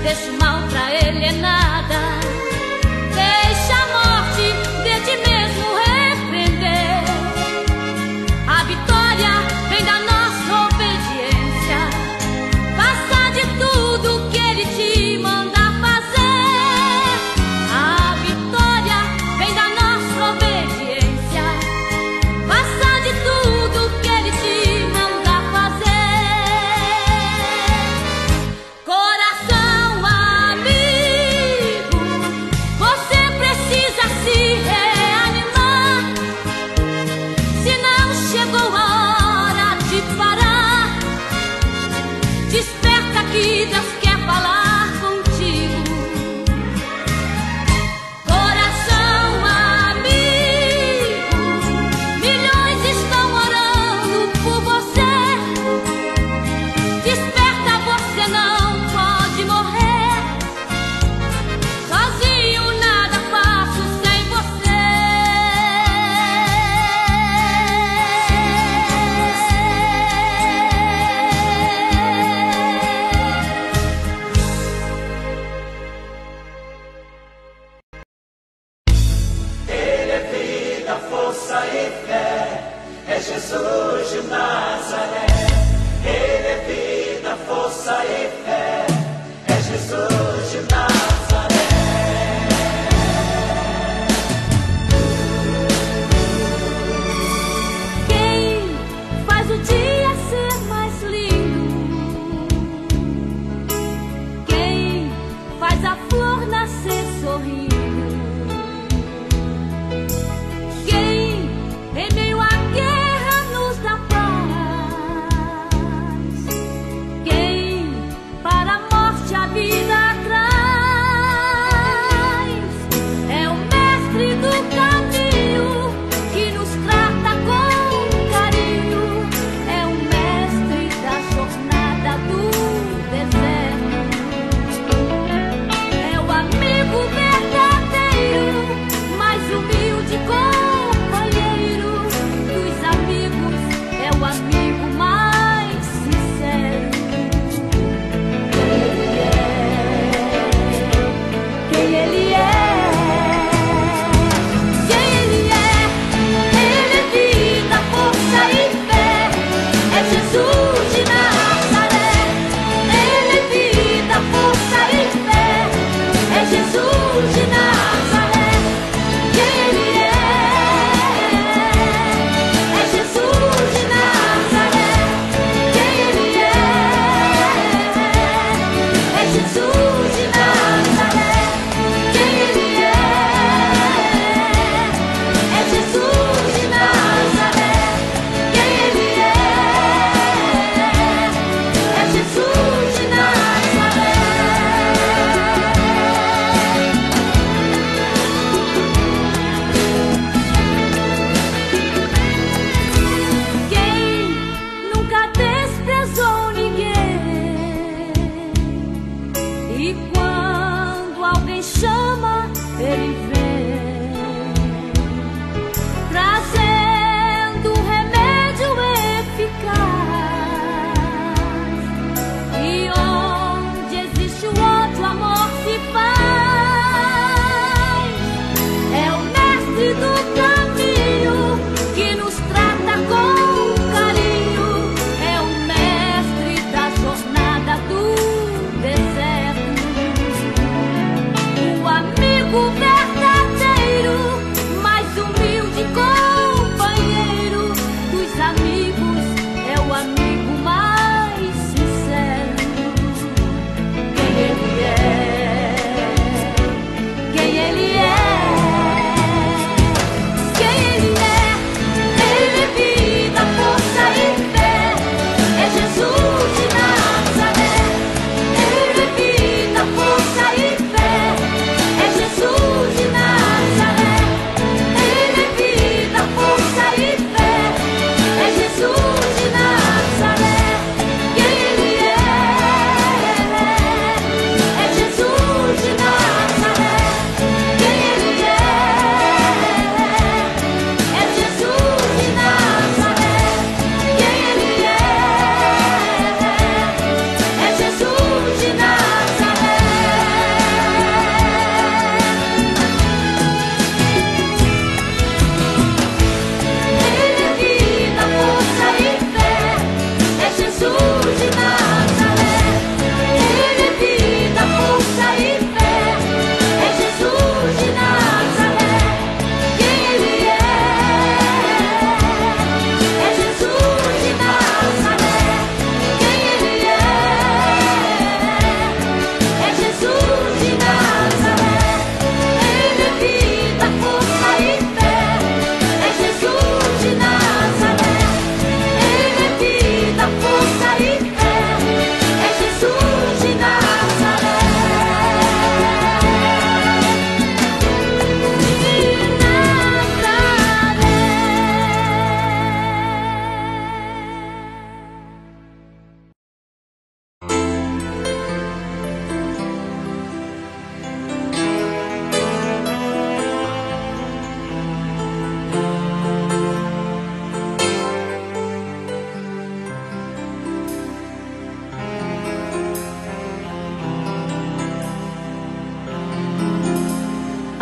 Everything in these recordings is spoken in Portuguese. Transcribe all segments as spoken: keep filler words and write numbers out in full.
deixa o mal pra ele é nada. Deixa a morte de ti mesmo repreender. A vitória vem da nossa obediência. Faça de tudo que ele te manda fazer. A vitória vem da nossa obediência. Faça de tudo que ele te manda fazer. Coração amigo, você precisa se reanimar. Se não chegou a hora de parar, desperta que Deus quer falar contigo. Coração amigo, milhões estão orando por você. Desperta, você não pode morrer. Sozinho nada faço sem você.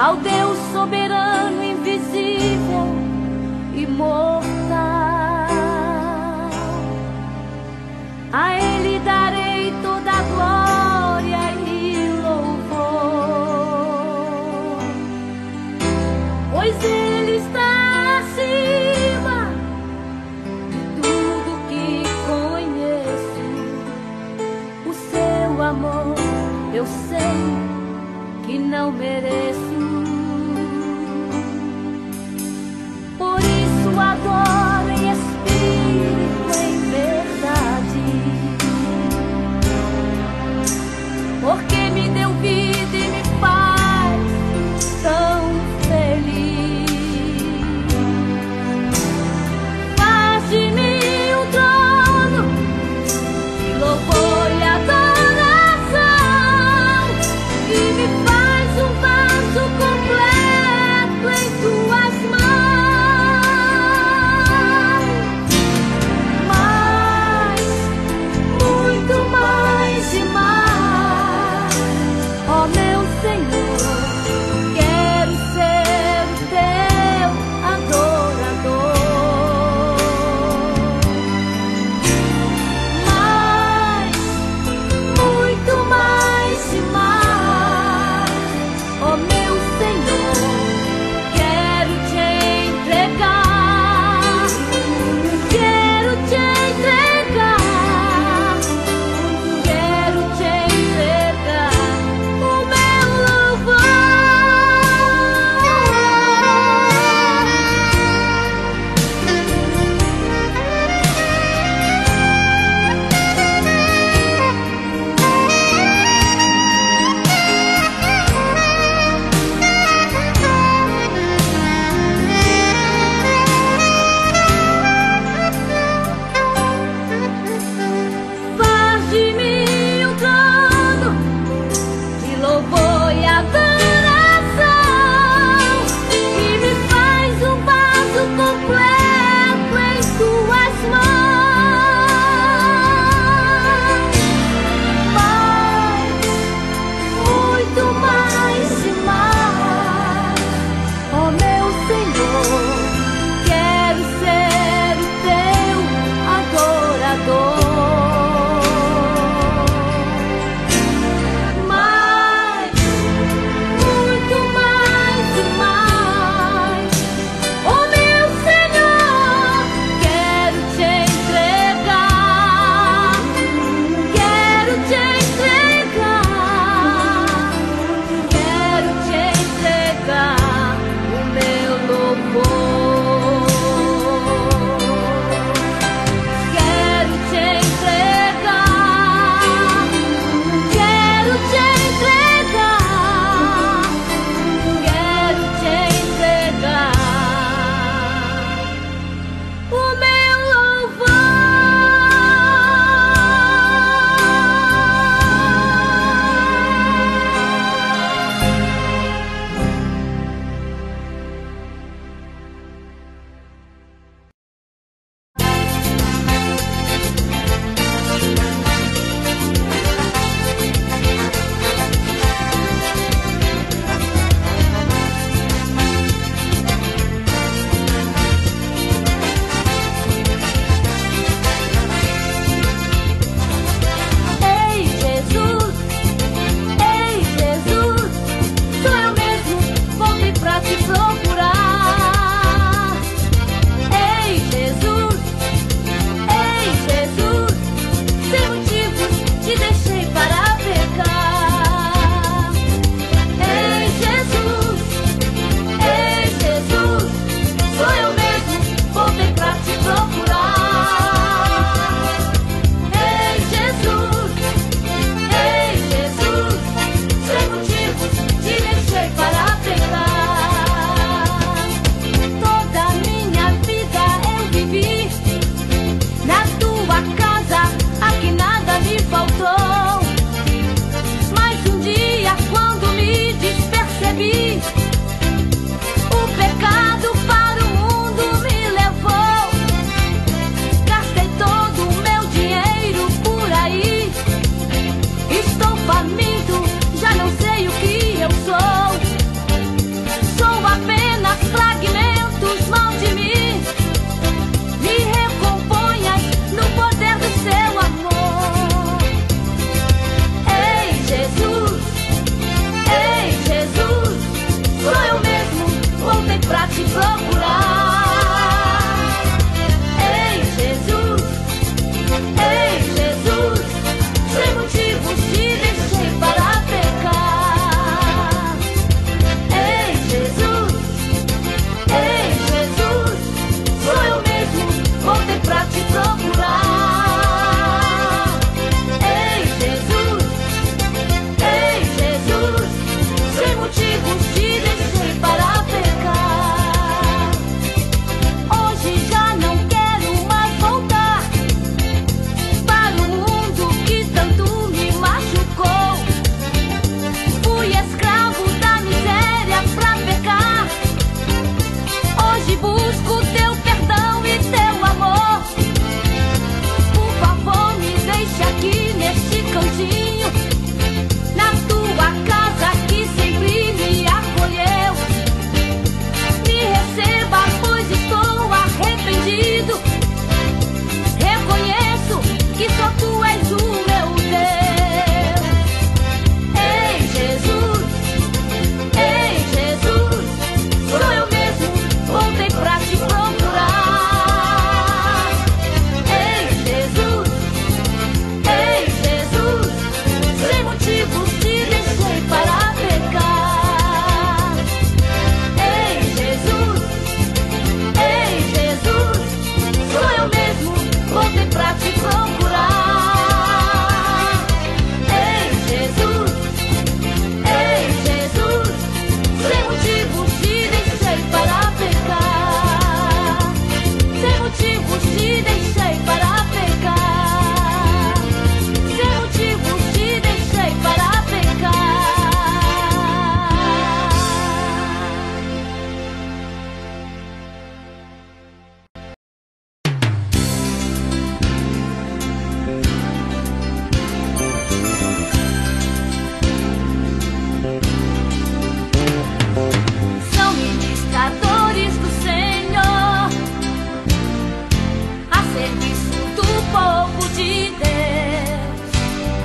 ao Deus soberano, invisível, imortal. A Ele darei toda a glória e louvor, pois Ele está acima de tudo que conheço. O seu amor eu sei que não mereço. Por isso adoro em espírito, em verdade, porque me deu vida e me faz tão feliz. Faz de mim um trono de louvor e adoração, e me faz um vaso com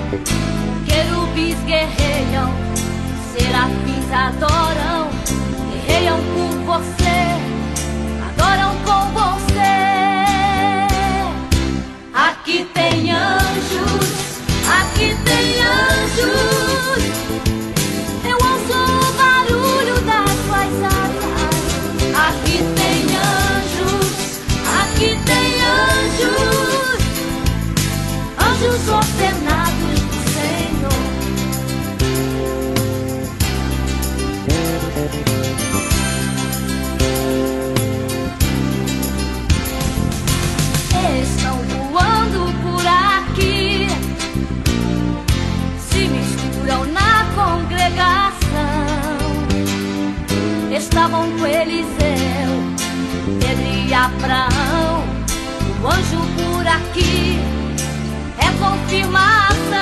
Querubins guerreiam, serafins adoram, guerreiam por você, adoram com você. Aqui tem anjos, aqui tem anjos. Eu ouço o barulho das suas asas. Aqui tem anjos, aqui tem anjos, anjos ordenados do Senhor. Estão voando por aqui, se misturam na congregação. Estavam com Eliseu, Pedro e Abraão. O anjo por aqui é confirmação.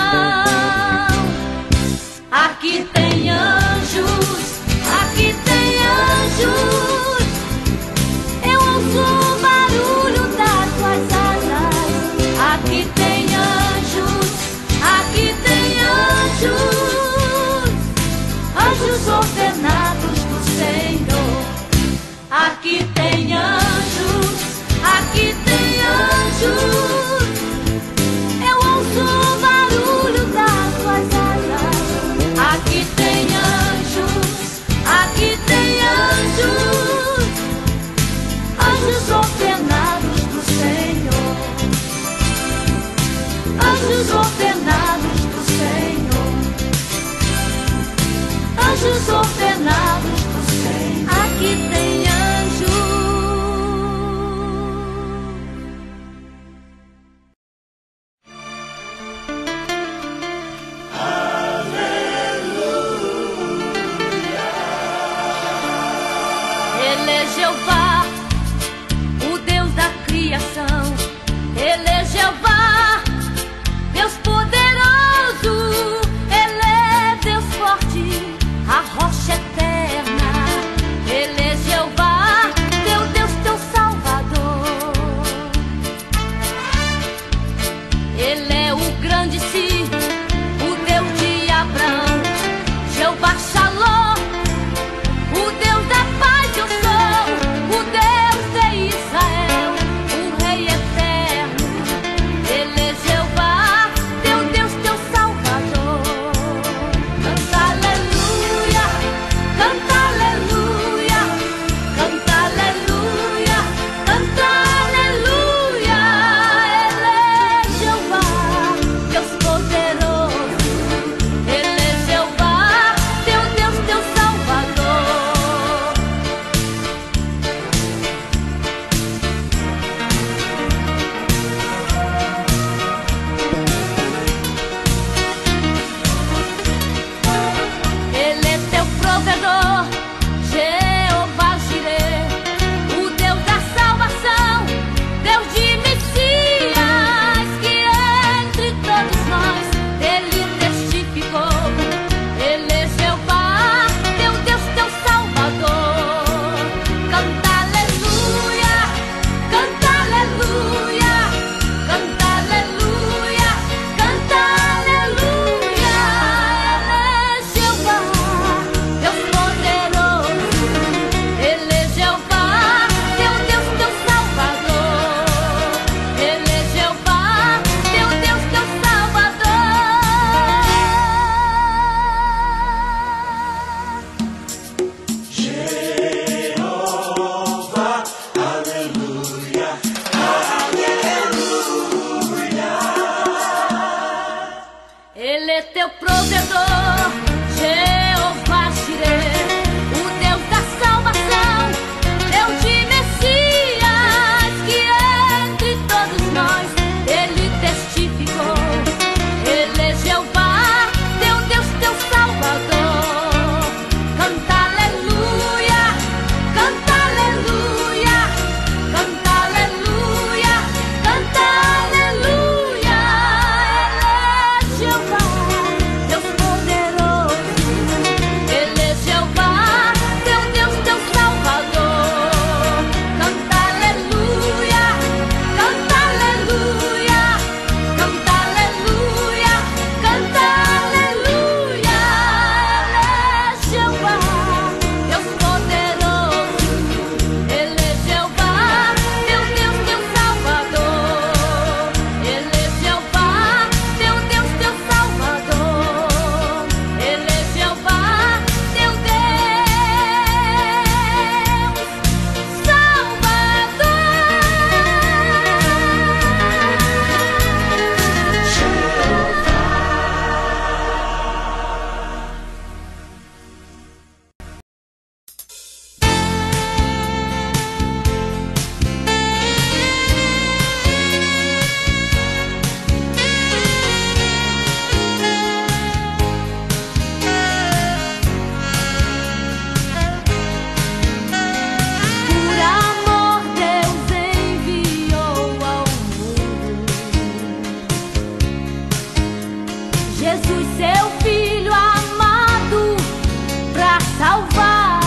Aqui tem anjos, aqui tem anjos. Eu ouço o barulho das suas asas. Aqui tem anjos, aqui tem anjos, anjos ordenados do Senhor. Aqui tem anjos, aqui tem anjos. Eu ouço o barulho das suas asas. Aqui tem anjos, aqui tem anjos, anjos ordenados do Senhor. Anjos ordenados do Senhor. Anjos ordenados do Senhor. Aqui tem anjos. Ele é Jeová, o Deus da criação. Ele é Jeová, Deus poderoso. Ele é Deus forte, a rocha eterna. Ele é Jeová, teu Deus, teu Salvador. Ele é o grande sim, o Deus de Abraão. Jeová Shalom, o Deus da paz eu sou, o Deus de Israel, o Rei eterno. Ele é Jeová, teu Deus, teu Salvador. Canta aleluia, canta aleluia, canta aleluia, canta aleluia. Ele é Jeová, Deus poderoso. Ele é Jeová, teu Deus, teu Salvador. Ele é teu provedor, Jeová Jireh, o Deus da salvação, Deus de Messias, que entre todos nós Ele testificou. Ele é Jeová, teu Deus, teu Salvador. Canta aleluia, canta aleluia, canta aleluia, canta aleluia. Ele é Jeová, Deus poderoso. Ele é Jeová, teu Deus, teu Salvador. Ele é Jeová, teu Deus, teu Salvador. Ele é teu provedor, Jeová Jireh, o Deus da salvação, Deus de Messias, que entre todos nós Ele testificou. Ele é Jeová, teu Deus, teu Salvador. Canta aleluia, canta aleluia, canta aleluia, canta aleluia. Ele é Jeová, Deus poderoso. Ele é Jeová, Jesus, seu filho amado, pra salvar,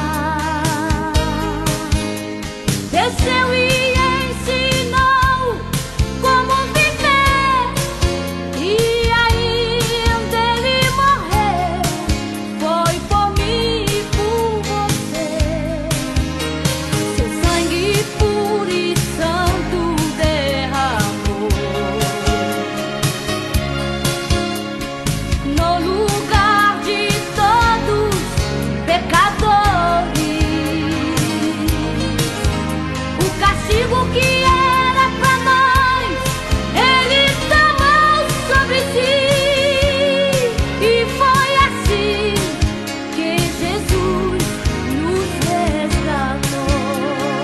desceu e ensinou como viver, e ainda ele morreu, foi por mim e por você. Seu sangue puro e santo derramou no lugar de todos pecadores. O castigo que era pra nós, ele tomou sobre si, e foi assim que Jesus nos resgatou.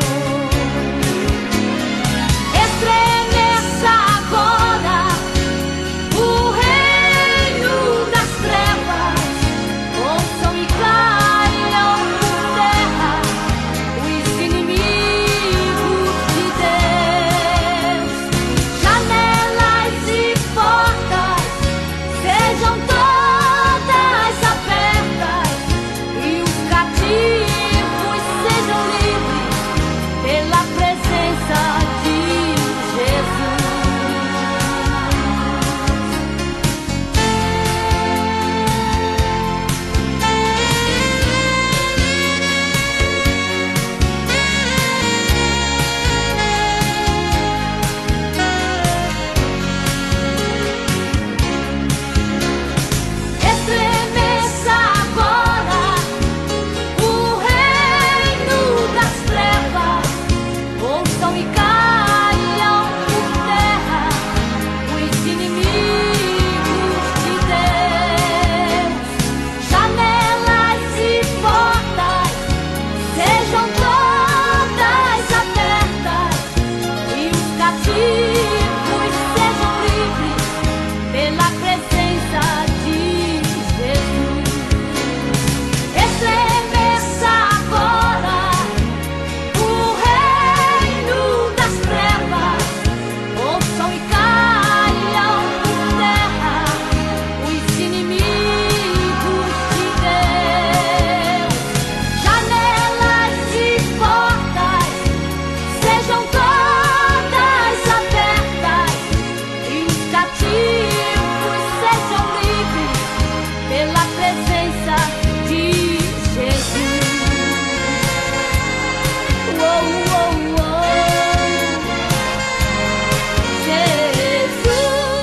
Estremeça agora o reino das trevas, ouçam e caiam por terra os inimigos de Deus. Janelas e portas sejam todas abertas, e os cativos sejam livres pela presença de Jesus. Estremeça agora o reino das trevas, ouçam e caiam por terra os inimigos de Deus. Janelas e portas sejam todas abertas, e os cativos sejam livres pela presença de Jesus. Estremeça agora o reino das trevas, ouçam e caiam por terra os inimigos de Deus. Janelas e portas sejam todas abertas, e os cativos sejam livres pela presença de Jesus. Uou, uou, uou. Jesus.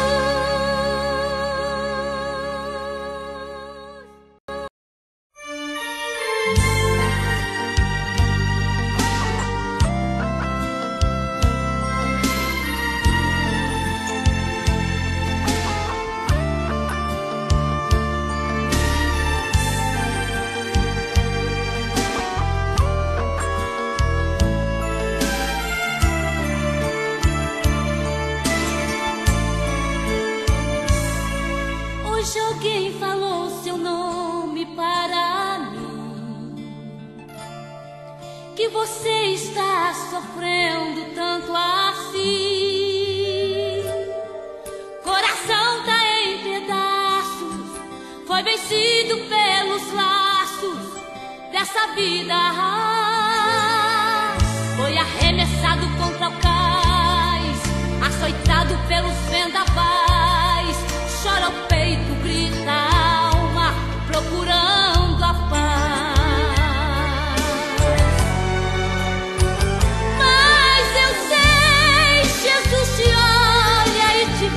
Hoje alguém falou seu nome para mim, que você está sofrendo tanto assim. Coração tá em pedaços, foi vencido pelos laços dessa vida. Foi arremessado contra o cais, açoitado pelos vendavais. Chora o peito, grita a alma, procurando a paz. Mas eu sei, Jesus te olha e te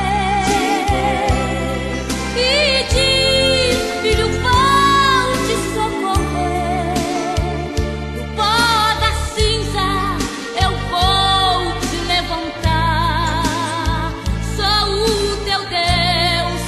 vê, e diz: filho, vou te socorrer. Do pó da cinza eu vou te levantar. Sou o teu Deus.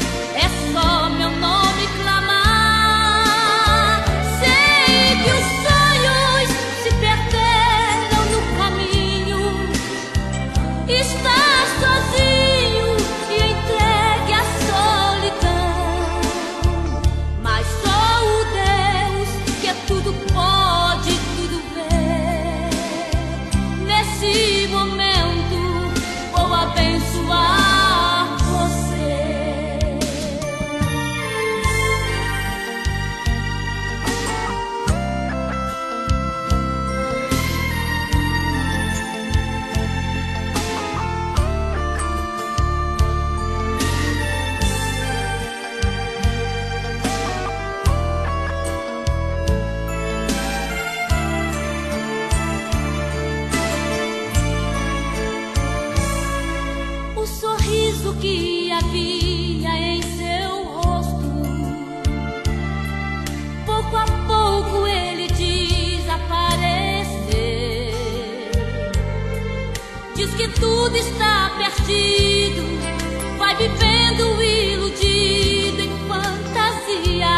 tudo está perdido, vai vivendo iludido em fantasias.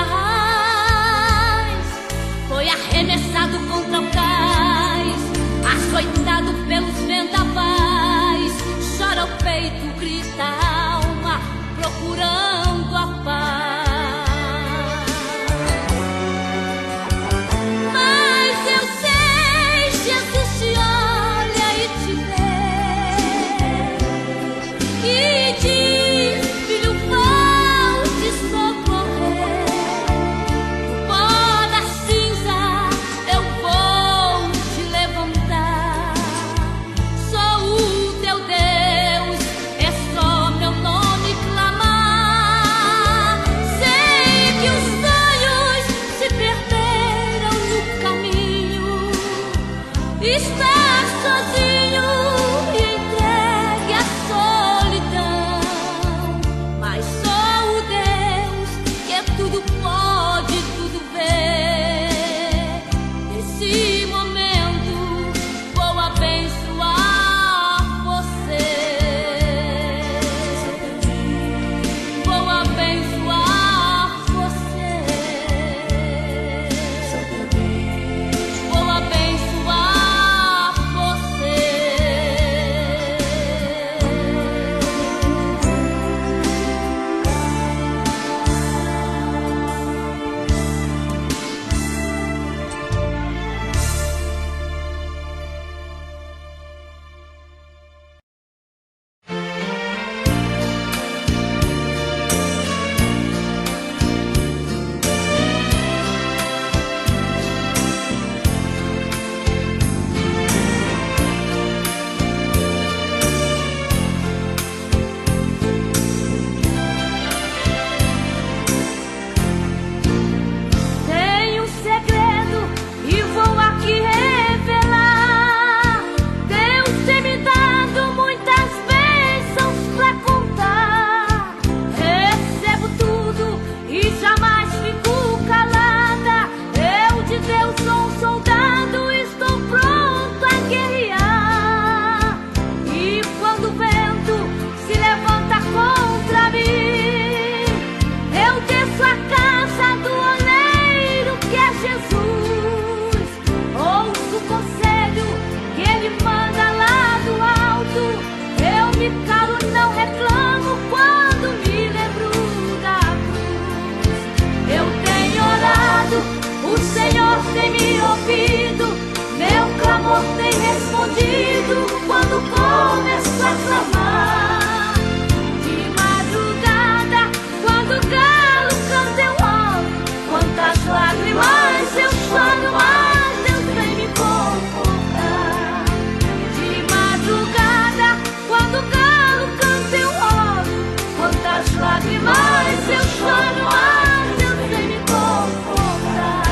Foi arremessado contra o cais, açoitado pelos vendavais. Chora o peito, grita a alma, procurando a paz. Mas eu sei, Jesus te olha e te vê e diz: filho, vou te socorrer. Do pó da cinza eu vou te levantar. Sou o teu Deus, é só meu nome clamar. Sei que os sonhos se perderam no caminho. Está sozinho e entregue à solidão, mas sou o Deus que é tudo pode, tudo vê. Nesse momento vou abençoar você. Vou abençoar você. Vou abençoar você. Tenho um segredo e vou aqui revelar. Deus tem me dado muitas bênçãos pra contar. Recebo tudo e jamais fico calada. Eu de Deus sou um soldado, estou pronto a guerrear. E quando o vento se levanta contra mim, eu desço a casa do oleiro que é Jesus. Ouço o conselho que ele manda lá do alto. Eu me calo, não reclamo quando me lembro da cruz. Eu tenho orado, o Senhor tem me ouvido, meu clamor tem respondido quando começo a clamar. De madrugada, quando o galo canta eu oro, quantas lágrimas eu choro, mas Deus vem me confortar. De madrugada, quando o galo canta eu oro, quantas lágrimas eu choro, mas Deus vem me confortar.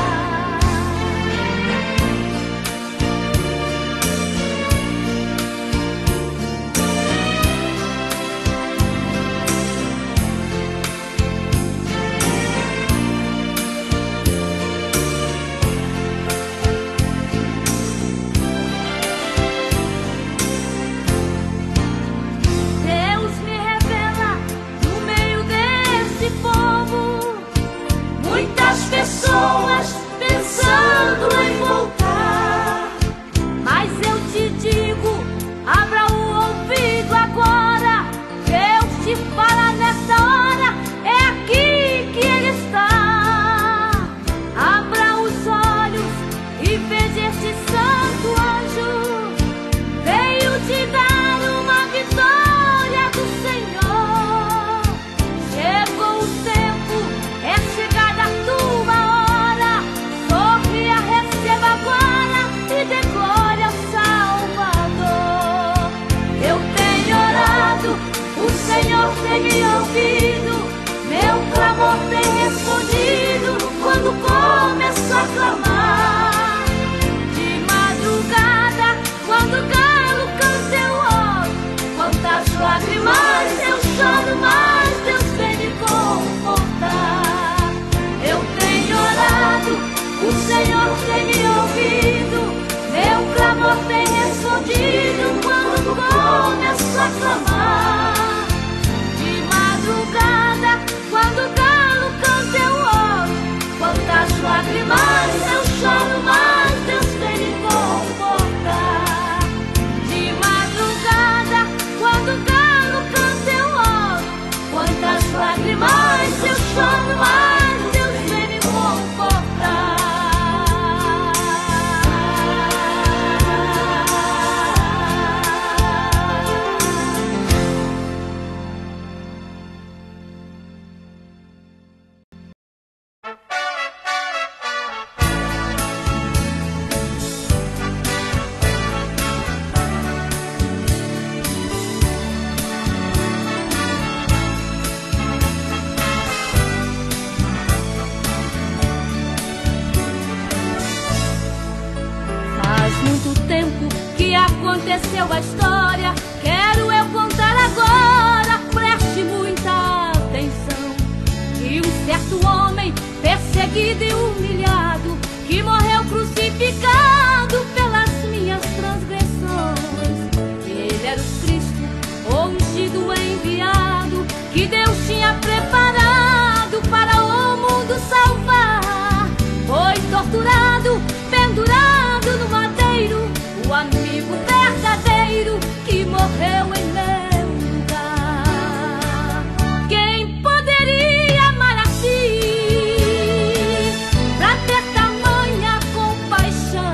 aconteceu a história, quero eu contar agora, preste muita atenção. E um certo homem, perseguido e humilhado, que morreu crucificado pelas minhas transgressões. Ele era o Cristo, o ungido enviado, que Deus tinha preparado para o mundo salvar. Foi torturado, pendurado no madeiro, o amigo verdadeiro que morreu em meu lugar. Quem poderia amar assim, pra ter tamanha compaixão?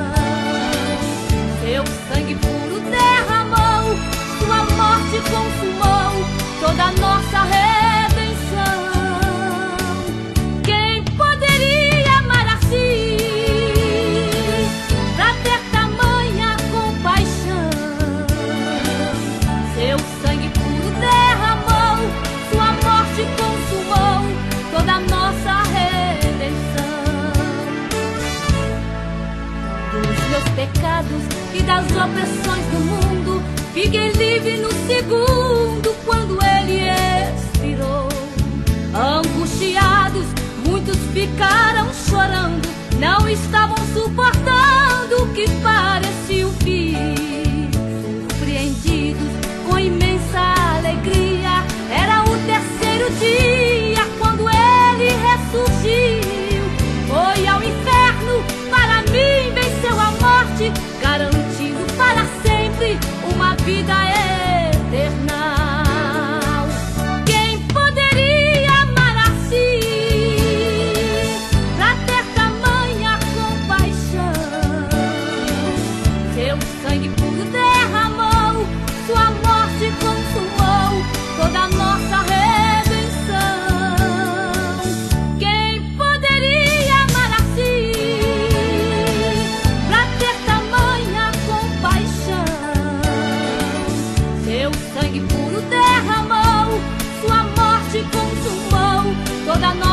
Seu sangue puro derramou, sua morte consumou toda a nossa redenção. Quem poderia amar assim, pra ter tamanha compaixão? Seu sangue puro derramou, sua morte consumou toda a nossa redenção. Dos meus pecados e das opressões do mundo, fiquei livre no segundo quando ele expirou. Angustiados, muitos ficaram chorando, não estavam suportando o que parecia o fim. Surpreendidos com imensa alegria, era o terceiro dia quando ele ressurgiu. Foi ao inferno, para mim venceu a morte, garantindo para sempre uma vida eterna. Quem poderia amar assim, pra ter tamanha compaixão? Seu sangue puro derramou, sua morte consumou toda a nossa redenção. Quem poderia amar assim, pra ter tamanha compaixão? Seu sangue puro derramou, sua morte consumou toda a nossa